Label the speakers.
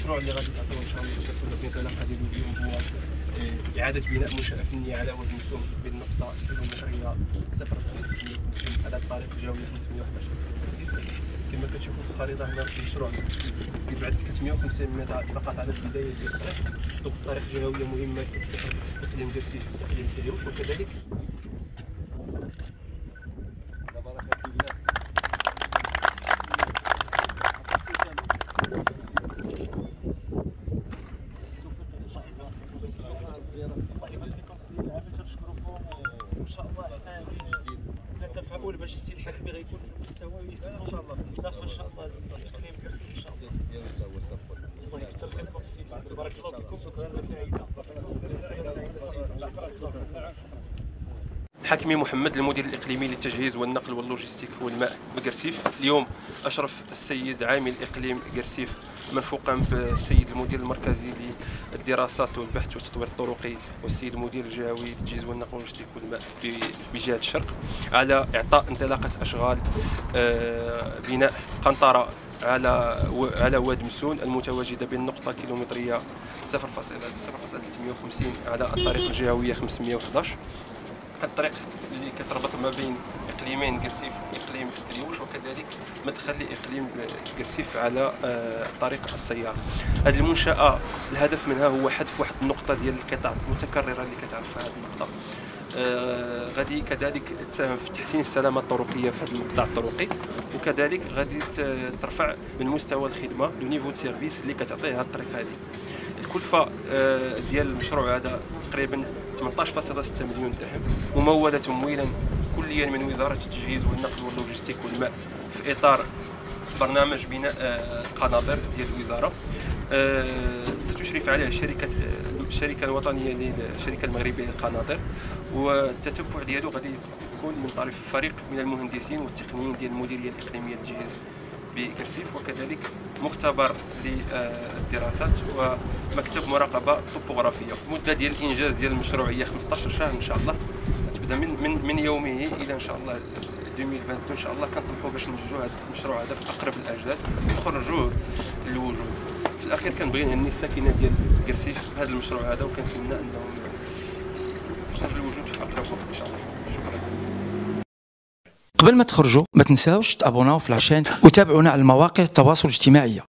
Speaker 1: المشروع اللي غادي تعطيو ان شاء الله الشركه الانطلاقه ديالو اليوم هو اعاده بناء منشاه فنيه على واد مسوم بالنقطه كيلومتريه 0.350 على الطريق الجويه 511. كما كتشوفوا في الخريطه هنا في المشروع كيبعد 350 متر فقط على البدايه ديال الطريق. دونك الطريق جويه مهمه في اقليم كرسيف واقليم الدريوش. وكذلك تفاؤل باش السي الحكمي غيكون في المستوى ويسمع ان شاء الله بالاضافه ان شاء الله الاقليم كرسي ان شاء الله. الله يكثر خيركم السي بارك الله فيكم. شكرا سعيده. حكمي محمد المدير الاقليمي للتجهيز والنقل واللوجستيك والماء بقرسيف. اليوم اشرف السيد عامل اقليم قرسيف مرفوقا بالسيد المدير المركزي للدراسات والبحث والتطوير الطرقي والسيد المدير الجهوي للتجهيز والنقل واللوجستيك والماء بجهه الشرق على اعطاء انطلاقه اشغال بناء قنطره على واد مسون المتواجده بالنقطه الكيلومتريه 0.350 على الطريق الجهويه 511. الطريق اللي كتربط ما بين اقليمين قرسيف واقليم دريوش وكذلك مدخل لاقليم قرسيف على طريق السياره. هذه المنشاه الهدف منها هو حذف واحد النقطه ديال القطع المتكرره اللي كتعرفها هذه النقطه. غادي كذلك تساهم في تحسين السلامه الطرقيه في هذا المقطع الطرقي، وكذلك غادي ترفع من مستوى الخدمه لو نيفو دو سيرفيس اللي كتعطيه هذه الطريق هذه. الكلفه ديال المشروع هذا تقريبا 18.6 مليون درهم، مموله تمويلا كليا من وزاره التجهيز والنقل واللوجستيك والماء في اطار برنامج بناء قناطر ديال الوزاره. ستشرف عليه الشركه الوطنيه للشركه المغربيه للقناطر، والتتبع ديالو غادي يكون من طرف فريق من المهندسين والتقنيين ديال المديريه الاقليميه للتجهيز بقرسيف، وكذلك مختبر للدراسات ومكتب مراقبه طوبوغرافيه. المده ديال الانجاز ديال المشروع هي 15 شهر ان شاء الله، تبدا من يومه الى ان شاء الله 2022 ان شاء الله. كنطمحوا باش ننجزوا هذا المشروع هذا في اقرب الاجال ونخرجوه للوجود. في الاخير كنبغي نهني الساكنه ديال قرسيف بهذا المشروع هذا، وكنتمنى انهم يخرج للوجود في اقرب وقت ان شاء الله. شكرا.
Speaker 2: قبل ما تخرجوا ما تنساوش تابوناو في العشان وتابعونا على المواقع التواصل الاجتماعي.